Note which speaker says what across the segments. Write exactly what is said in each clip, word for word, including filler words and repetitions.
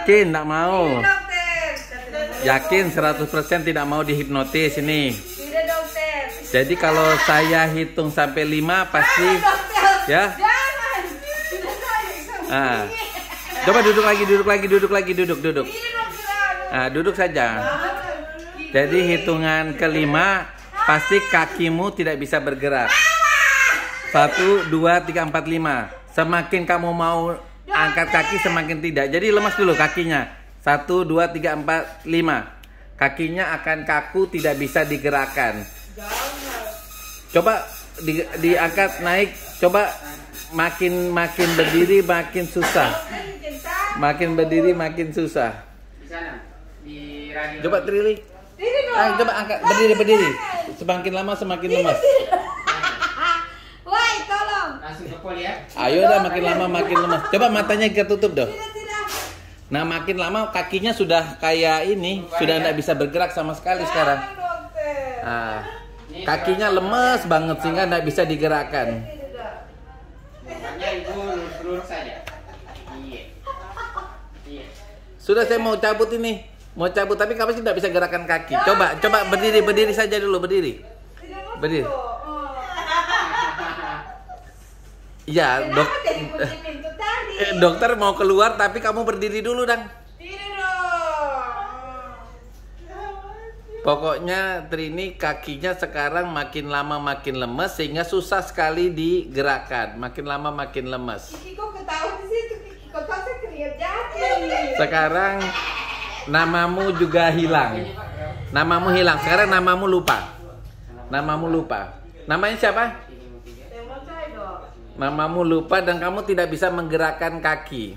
Speaker 1: Yakin tidak mau? Yakin seratus persen tidak mau dihipnotis ini?
Speaker 2: Tidak, dokter.
Speaker 1: Jadi kalau saya hitung sampai lima pasti ya.
Speaker 2: Jangan.
Speaker 1: Ah. Coba duduk lagi, duduk lagi, duduk lagi, duduk, duduk. Ah, duduk saja. Jadi hitungan kelima pasti kakimu tidak bisa bergerak. Satu, dua, tiga, empat, lima. Semakin kamu mau angkat kaki semakin tidak. Jadi lemas dulu kakinya. Satu, dua, tiga, empat, lima. Kakinya akan kaku, tidak bisa digerakkan. Coba di, diangkat naik. Coba makin makin berdiri makin susah. Makin berdiri makin susah. Coba Trili. Ah, coba angkat berdiri berdiri. Semakin lama semakin lemas.
Speaker 2: Woi, tolong.
Speaker 3: Langsung ke poli ya.
Speaker 1: Ayo dah makin lama makin lemas. Coba matanya kita tutup dong. Nah makin lama kakinya sudah kayak ini, sudah tidak bisa bergerak sama sekali sekarang. Nah, kakinya lemes banget sehingga tidak bisa digerakkan.
Speaker 3: Makanya ibu lurus-lurus saja. Iya. Iya.
Speaker 1: Sudah saya mau cabut ini, mau cabut tapi kamu tidak bisa gerakan kaki. Coba, coba berdiri, berdiri saja dulu berdiri. Berdiri. Ya dok. Eh, dokter mau keluar tapi kamu berdiri dulu dong. Pokoknya Trini kakinya sekarang makin lama makin lemes sehingga susah sekali digerakkan. Makin lama makin lemes. Sekarang namamu juga hilang. Namamu hilang. Sekarang namamu lupa. Namamu lupa. Namanya siapa? Namamu lupa dan kamu tidak bisa menggerakkan kaki.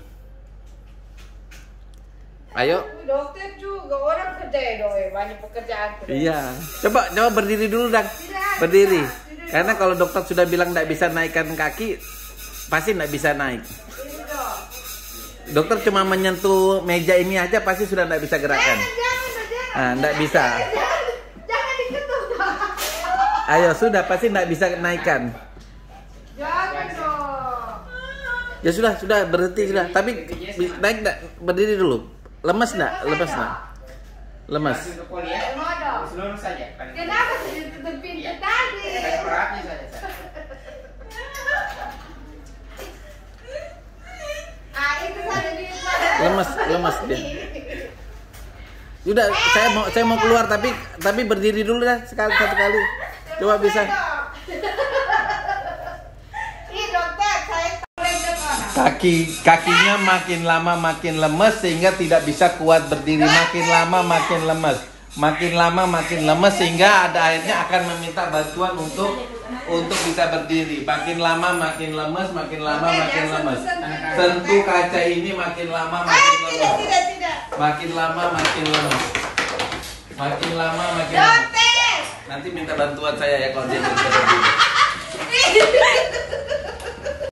Speaker 1: Ayo.
Speaker 2: Dokter juga orang kerja ya dong, banyak pekerjaan.
Speaker 1: Iya. Coba coba berdiri dulu dan berdiri. Karena kalau dokter sudah bilang tidak bisa naikkan kaki, pasti tidak bisa naik. Dokter cuma menyentuh meja ini aja pasti sudah tidak bisa gerakan. Ah, tidak bisa.
Speaker 2: Jangan diketuk.
Speaker 1: Ayo sudah pasti tidak bisa naikkan.
Speaker 2: Jangan dong.
Speaker 1: Ya sudah sudah berhenti sudah. Tapi naik tidak berdiri dulu. Lemes enggak? Lemes enggak? Lemes.
Speaker 3: Langsung ke poli ya. Lurus saja.
Speaker 2: Kenapa sih ditutup pintu tadi?
Speaker 3: Kayak beratnya saja.
Speaker 2: Ah, itu saja di
Speaker 1: Lemes, lemes dia. Sudah, saya mau saya mau keluar tapi tapi berdiri dulu dah sekali satu kali. Coba bisa.
Speaker 2: Ih, dokter, saya
Speaker 1: Kaki kakinya makin lama makin lemes sehingga tidak bisa kuat berdiri. Makin lama makin lemes. Makin lama makin lemes sehingga ada akhirnya akan meminta bantuan untuk untuk bisa berdiri. Makin lama makin lemes, makin lama makin lemes. Sentuh kaca ini makin lama makin lemes.
Speaker 2: tidak tidak.
Speaker 1: Makin lama makin lemes. Makin lama makin lemes.
Speaker 2: Dokter.
Speaker 1: Nanti minta bantuan saya ya kalau dia bisa berdiri.